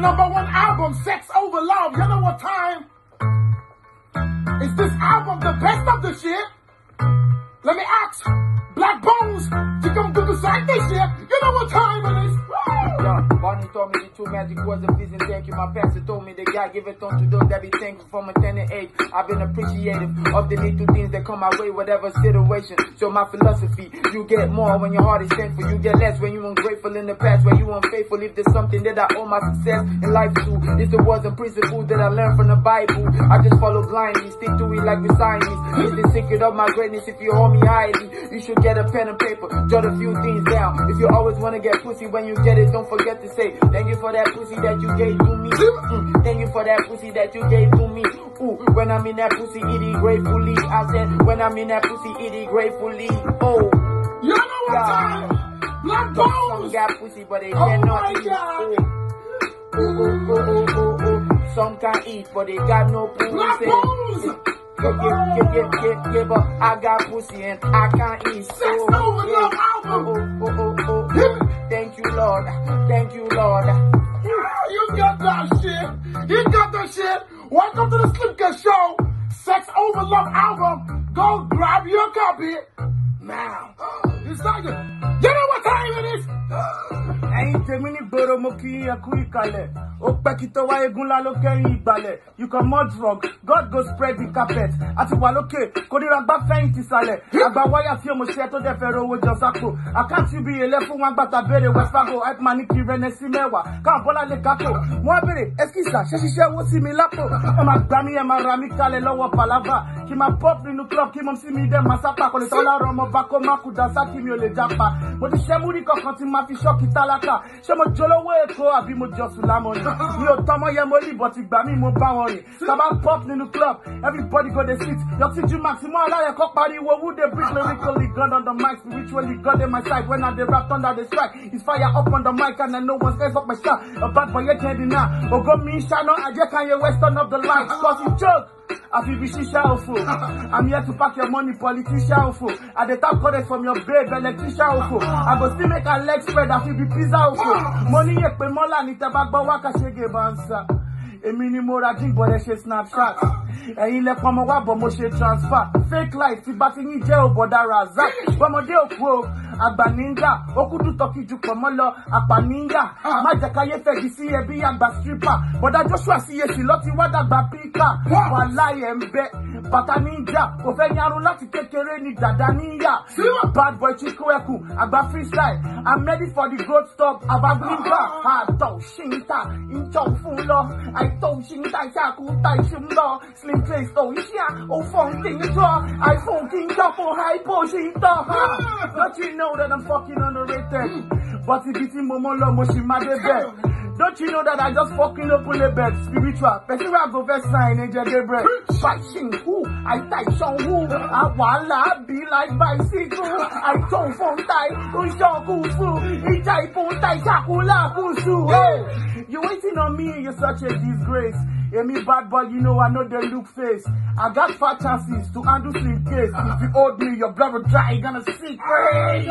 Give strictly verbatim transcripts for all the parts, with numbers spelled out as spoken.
number one album, Sex Over Love. You know what time? Is this album the best of the shit? Let me ask Black Bones to come do the side this shit. You know what time it is? Yeah, Barney told me the two magic words of please and thank you. My pastor told me that God give it unto those that be thankful from a tender age. I've been appreciative of the little things that come my way, whatever situation. So my philosophy, you get more when your heart is thankful. You get less when you ungrateful in the past, when you unfaithful. If there's something that I owe my success in life to, it's the words and principles that I learned from the Bible. I just follow blindly, stick to it like with science. It's the secret of my greatness. If you hold me highly, you should get a pen and paper, jot a few things down. If you always want to get pussy, when you get it, don't forget to say thank you for that pussy that you gave to me. Mm, thank you for that pussy that you gave to me. Ooh, when I'm in that pussy, eat it gratefully. I said, when I'm in that pussy, eat it gratefully. Oh, you know what time? Black Bones. Some got pussy, but they Oh cannot my eat. God. Oh, oh, oh, oh, oh, oh. Some can eat, but they got no pussy. Black Bones. Give, give, give, give, give up. I got pussy and I can't eat. Sex Oh, Over yeah. Love album. Oh, oh, oh, oh. Thank you, Lord. Thank you, Lord. You got that shit. You got that shit. Welcome to the Slipcast Show. Sex Over Love album. Go grab your copy now. It's not good. You know what time it is? Ain't a mini boro moki a kuikale. Opekito wa egunla lo kẹrin ìgbàlẹ̀. You come more drug. God go spread the carpet. Àti wà lókè. Kò ní ragba fẹ́yìntì sàlẹ̀. Àgbà wáyà tí o mo ṣe tó dẹ̀ fẹ́ rówó jọ sápò. Àkáǹtì bí ilé fún wọn gbàtà béèrè West Fargo. Hype man ní kí rẹ́nẹ́ sí mẹ́wàá. Káwọn bọ́lá lè kápò. Wọ́n béèrè ẹ́skísà ṣé ṣiṣẹ́ owó sí mi lápò. Ẹ máa gbá mi ẹ máa ra mi kalẹ̀ lọ́wọ́ palava. Kí máa pop nínú club kí mo sí mi dẹ́ máa sápà. Kò lè tọ́ láàárọ̀ ọmọ bá kó má kú dasá kí mi ò lè jápa. Mo ti ṣẹ́ múrí kankan tí máa fi ṣọ́ọ̀kì tálákà. Ṣé mo jolówó Èkó àbí mo jọ Sùlámọ̀ ni? Mi ò tọ́mọ yẹ mo rí but ìgbà mi mo bá wọn rìn. Sábà pop nínú club, everybody go dey sit. Yọtí ju Maximo Aláyẹ̀kọ́ pariwo who dey breathe lyrically God on the mic, spiritually God in my side. When I dey rap thunder dey strike, it's fire up on the mic and I know one scares up my shot. A bad boy yet can't deny. Ogo mi ṣáná ajẹ́ kan yẹ West turn up the light. Cause you joke. I feel be shisha ofo. I'm here to pack your money, politician ofo. At the top credit from your babe, electrician ofo. I go still make a leg spread, I feel be pizza ofo. Money ye pe mola ni tabagba waka shege bansa. Èmi ni mo ra drink but ẹ ṣe snapchat. Ẹ̀yin lẹ pọmọ wá bọ̀ mo ṣe transfer. Fake life ti bá ti yín jẹ́ òbọ̀dá razak. Bọ́mọdé òkú o, àgbà níńgà. Okudu tọ́kì ju pọ̀ mọ́ lọ, àpà níńgà. Má jẹ́ káyé fẹ̀dí sí ẹbí àgbà stripper. Bọ̀dá Joshua sí yesi lọ ti wá dàgbà píkà. Wà láyé ń bẹ, bàtà níńjà. Kò fẹ́ yarun láti kékeré ni dàda níyà. Bad boy Chico Eku, àgbà freestyle. I'm ready for the growth stop, àbá gbígbà. Àtọ̀ ṣìńtà, ìjọ fún lọ. Àìtọ̀ ṣìńtà ìṣàkúta ìṣúná. Slim place oh yeah, oh phone thing is raw. iPhone king up for hypo she talk. Don't you know that I'm fucking underrated? But if it's in Momo Lomo she mad bed. Don't you know that I just fucking open the bed? Spiritual, person rap go first sign in Gabriel. Fighting who? I tie Sean who? I wanna be like bicycle. I don't phone tie, who show kufu. He type on tie shakula kusu. Hey, you waiting on me, you're such a disgrace. Hear me bad boy, you know I know they look face. I got five chances to handle slim case. If you owed me, your blood will dry, you gonna see crazy.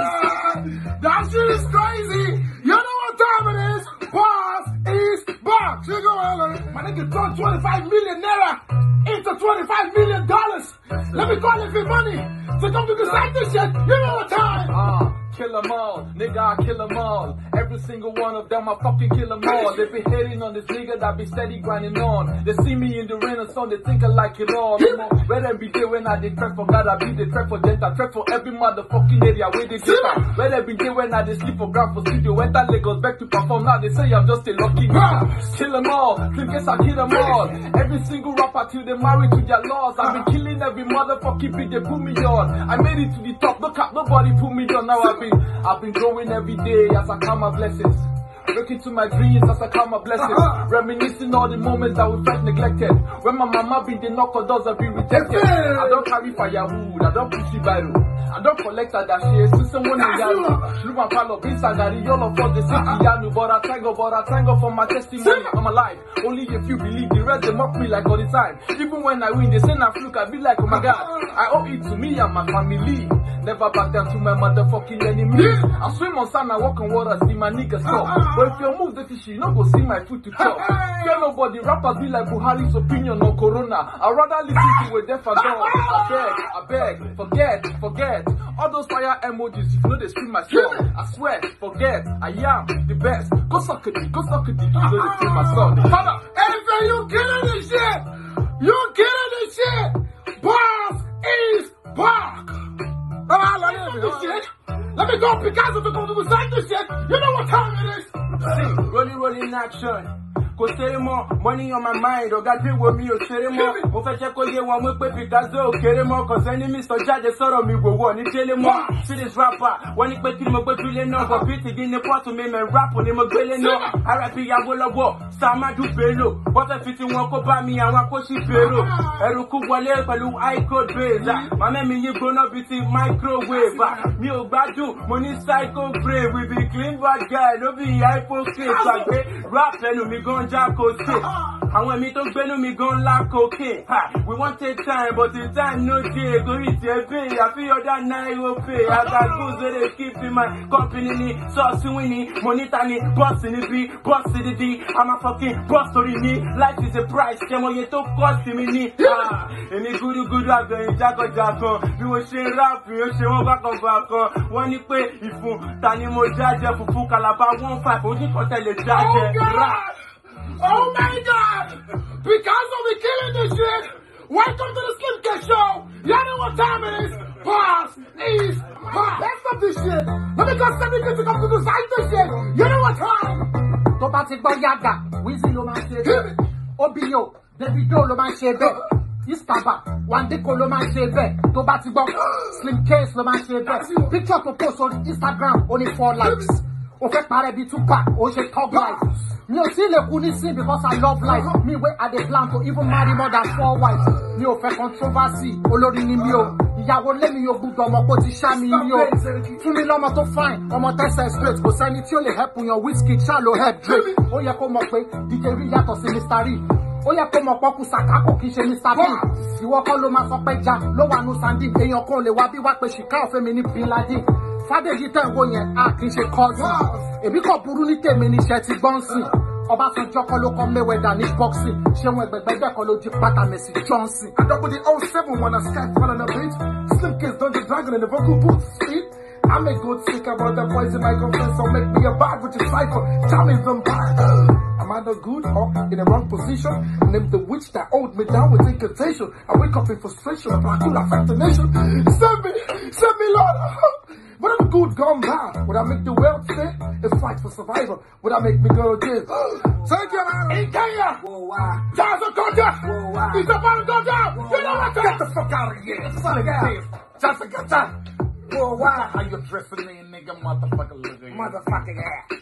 That shit is crazy. You know what time it is? Pause is back. Chico Allen. My nigga turned twenty-five million naira into twenty-five million dollars. Let me call it for money. So come to decide this shit. You know what time? Uh, kill them all. Nigga, I kill them all. Every single one of them, I fucking kill them all. They be hating on this nigga that be steady grinding on. They see me in the rain and sun, they think I like it all. Where they be there when I dey trap for God, I be the trap for death. I trap for every motherfucking area where they get out. Where they be there when I dey sleep for ground for studio. Went that Lagos back to perform. Now they say I'm just a lucky nigga. Kill them all. Think guess I kill them all. Every single rapper till they married to their laws. I've been killing every motherfucking beat they put me on. I made it to the top. Look up, nobody put me down. Now I've been, I've been growing every day as I count my blessings. Looking to my dreams as I count my blessings. Reminiscing all the moments that we felt neglected. When my mama be the knock on doors, I be rejected. I don't carry firewood, I don't push it by road. I don't collect that shit. Since someone in Yanu, Shrew and Palo, Binsagari, all of us, the city Yanu. But I thank God, but I thank God for my testimony. I'm alive. Only if you believe, the rest they mock me like all the time. Even when I win, they say I fluke, I be like, oh my God. I owe it to me and my family. never back down to my motherfucking enemies. I swim on sand, I walk on water, see my niggas talk. But if you move the fishy, you not go see my food to chop. Tell nobody, rappers be like Buhari's opinion on Corona. I'd rather listen to a deaf and dumb. I beg, I beg, forget, forget. All those fire emojis, if you know they scream my song. I swear, forget, I am the best. Go suck it, go suck it, if you know they scream my song. Father, hey, you killing this shit! You killing this shit! Boss is back! Ah, let me do this shit. Let me go Picasso to come to the side this shit. You know what time it is? See, rolling, rolling action. Kò séré mọ́, money on my mind, ọ̀gá dé wo mi ò séré mọ́. Mo fẹ́ jẹ́ kó yé wọn mú pé Picasso ò kéré mọ́. Kò sẹ́ni mi sọ jáde sọ̀rọ̀ mi wòwò ní délé mọ́. See this rapper, wọ́n ní pé kí ni mo gbé dúlé náà. Bọ̀ bí tìgí ní pọ́ọ̀tù mi mẹ́ rap ni mo gbélé náà. R I P ìyàwó lọ́wọ́, Samadu Bello. Wọ́n fẹ́ fi ti wọn kó bá mi àwọn akóṣì bèrò. Ẹrùkú wọlé pẹ̀lú iCode base. Màmá mi yí gbóná bíi ti microwave. Mi ò gbádùn, mo ní psycho brave. We be clean bad guy, no be iPhone case. Àgbẹ̀ rap ẹnu mi gan. Àwọn ẹ̀mí tó gbénú mi gan la cocaine. We want take time, but the time no dey. Gorí ti ẹ pay, àfi ọ̀dà náírà pay. I got goods wey dey keep in my company ni. Sọ́ọ̀sì wí ni, monitor ni, bọ́ọ̀sì ni bí, bọ́ọ̀sì ni bí. I'm a fucking boss torí ni. Life is a price, kẹ́mọ̀ye tó kọ́ọ̀sì mi ni. Èmi gúdúgúdú àgbẹ̀yìn jákọ̀jákan. Bí mo ṣe rap, yóò ṣe wọ́n bákan bákan. Wọ́n ní pé ìfun ta ni mo jájẹ fùfú kàlàbà one five. Ojú kan tẹ̀lé jájẹ rap. Oh my God! Picasso be killing this shit! Welcome to the Slimcast Show! Y'all know what time it is! Boss is back! Let's stop this shit! Let me go send me to come to the side this shit! You know what time? Tó bá ti gbọ́ Yaga, Wizzy ló máa ṣe bẹ́ẹ̀. Obio, Davido ló máa ṣe bẹ́ẹ̀. Istaba, Wandeko ló máa ṣe bẹ́ẹ̀. Tó bá ti gbọ́ Slimcast ló máa ṣe bẹ́ẹ̀. Picture to post on Instagram, only four likes. O fẹ́ parẹ́ bí Tupac, o ṣe top life. Mi ò sí lè kú ní sí because I love life. Me wey I dey plan to even marry more than four wives. Mi ò fẹ́ controversy, olórí ni mi o. Ìyàwó lé mi yóò gbúdọ̀ ọmọ kó ti ṣá mi yí o. Fún mi lọ́mọ tó fine, ọmọ tẹ́sẹ̀ straight. Kò sẹ́ni tí ó lè help yan Wizkid ṣá ló help Drake. Ó yẹ kó mọ̀ pé D J Rí yàtọ̀ sí Mister Rí. Ó yẹ kó mọ̀ pọ́kú Saka kò kí ṣe Mister Bean. Ìwọ kọ́ ló máa sọ pé ja ló wà nù Sandy. Èèyàn kan lè wá bí wá pé ṣìkà ọ̀fẹ́ mi ní Bin Laden. Fádèjì tẹ̀ ń wo yẹn, a kì í ṣe kọ́ọ̀tù. Èmi kò burú ní tèmi ní iṣẹ́ ti gbọ́n sìn. Ọbásanjọ́ kọ́ ló kọ́ Mayweather ní boxing. Ṣé wọn ẹgbẹ̀gbẹ̀gbẹ̀ kọ́ ló di pátá Messi Johnson. I double the oh seven when I skype on a beat. Slimcast Dungeon Dragon in the vocal booth. See? I'm a good sicker, but the boys in my girlfriend, so make me a bad with your cipher. Tell me them bad. Am I not good or in the wrong position? Name the witch that owed me down with incantation. I wake up in frustration, I could affect the nation. Send me, send me, Lord. Would I be good gone bad? Would I make the world fit? It's fight for survival. Would I make me go again? Take your man in Kenya! Jazz and Gota! It's about to go down! You know what? Get the fuck out of here! Son of God! Jazz and Gota! Whoa, why? How you dressing me, nigga? Motherfucker look at Motherfucking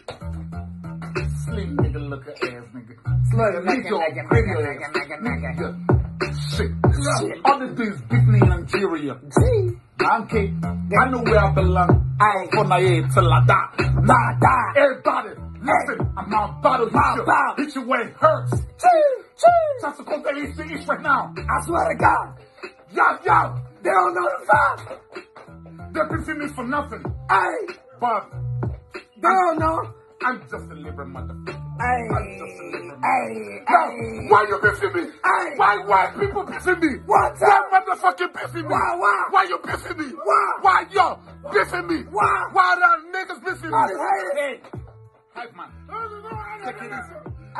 ass. Slim nigga look at ass, nigga. Slug, nigga, nigga, nigga, nigga, nigga, nigga. Shit. Shit. All they do is beat me in Nigeria. Gee. Okay, I know where I belong. I from my head till I die. Nah, die. Everybody, listen. I'm not battle. Hit you. Hit you where it hurts. Chee, chee. That's the code that is the east right now. I swear to God. Yo, yo. They don't know the fact. They're beefing me for nothing. Hey. But they don't know. I'm just a liberal motherfucker. Hey, I'm just a liberal hey, now, hey. why you beefing me? Hey. Why, why people beefing me? What? Why motherfucking beefing me? Why, why? Why you beefing me? Why? Why yo beefing me? Why? Why the niggas beefing me? All these haters. Hey, hype man. Take it easy.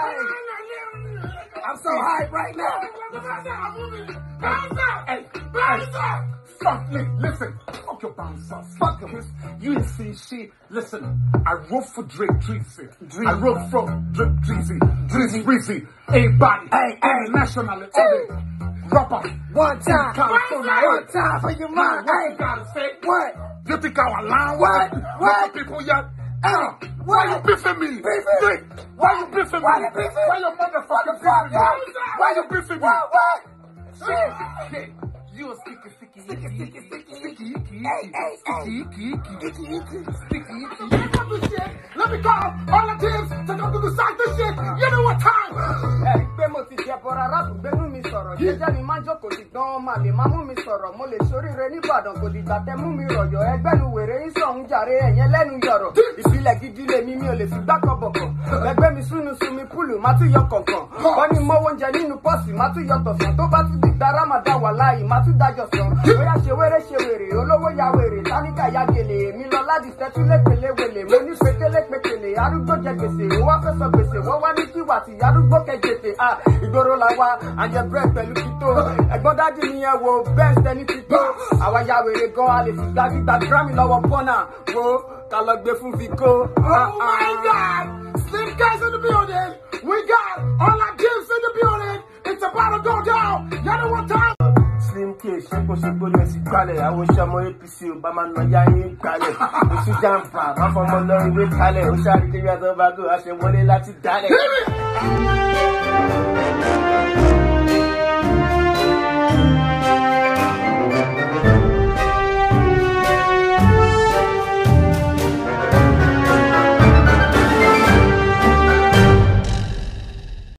Hey. I'm so hyped right now. Hey, hey, fuck me, listen. Fuck your bouncer. Fuck him. You ain't seen shit. Listen, I wrote for Drake Dreezy. I wrote for Drake Dreezy. Dreezy Breezy. Everybody. Hey, hey. Internationally. Hey. Rapper. One time. California. One time for your mind. What Hey. you gotta say? What? You think I'm lying? What? What? People yet? Hey. Why you What? beefing me? Beefing? Drake, why you beefing me? Why you beefing? Why you motherfucking Fuck, beefing me? yeah. Why you beefing me? What? What? Shit, shit. You a sticky, sticky, Sticky, sticky, sticky, sticky, sticky. icky, Hey, hey, hey. sticky, icky, icky, Icky, icky. sticky, icky. Let me call all the teams to come to the side this shit. You know what time? Hey, pé mo ti jẹ bọ́ra rápù gbẹ́nu mi mi sọ̀rọ̀ jẹ́jẹ́ mi máa ń jókòó sí gan máa lè má mú mi sọ̀rọ̀ mo lè ṣoríire nìbàdàn kò dìgbà tẹ mú mi rọ̀yọ̀ ẹgbẹ́ nu wèrè yín sọ̀hún jàre ẹ̀yẹn lẹ́nu yọ̀rọ̀ ìbílẹ̀ gidi lè mi mi ò lè fi gbá kọ̀bọ̀kọ̀ ẹgbẹ́ mi súnú sunmi púlù má tún yọ kọ̀ọ̀kan wọ́n ní mọ́wọ́ oúnjẹ nínú pọ́ọ̀sì má tún yọ tọ̀sán tó bá tún dìgbà rámàdá wà láàyè má tún dájọ́ sàn bóyá ṣe wéré ṣe wèrè olówó ya wèrè táníkà ya gèlè èmi lọ láti tẹ́tú lépele wèlè mo ní pétélé pétélé arúgbó jẹ gbèsè ó wá fẹ́ sọ gbèsè wọ́n wá ní kíwà tí arúgbó kẹjètè à ìgboro la wa àjẹ brẹ pẹ̀lú kító ẹ̀gbọ́n dájú ni ẹ wo bẹ́ẹ̀ sẹ́ni ti tó àwa ya wèrè gan a lè fi gbàgbà grammy lọ́wọ́ bọ́nà wo ká lọ gbé fún Vico. Oh my God! Slim guys in the building. We got all our gifts in the building. It's about to go down. Y'all know what time? Slim K ṣé kò ṣe gbóyè sí kalẹ̀ àwọn ìṣọmọ A P C ò bá máa nà ya yín kalẹ̀ oṣù jàǹfà má fọmọ lọ ìwé kalẹ̀ ó ṣàrídéwé àtọ́bàgò àṣẹwọlé láti dálẹ̀.